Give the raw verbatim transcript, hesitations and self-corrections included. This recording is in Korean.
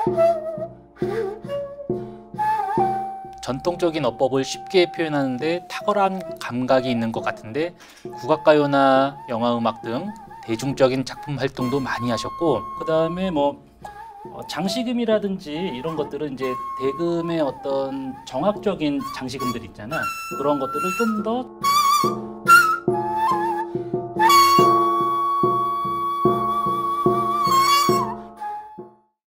전통적인 어법을 쉽게 표현하는데 탁월한 감각이 있는 것 같은데 국악가요나 영화음악 등 대중적인 작품 활동도 많이 하셨고, 그 다음에 뭐 장식음이라든지 이런 것들은 이제 대금의 어떤 정학적인 장식음들 있잖아. 그런 것들을 좀 더